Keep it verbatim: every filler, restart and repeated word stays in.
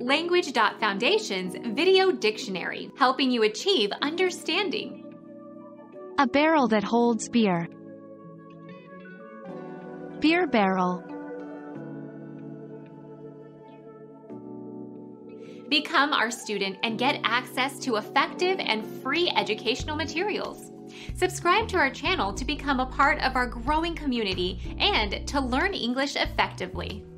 Language dot Foundation's Video Dictionary, helping you achieve understanding. A barrel that holds beer. Beer barrel. Become our student and get access to effective and free educational materials. Subscribe to our channel to become a part of our growing community and to learn English effectively.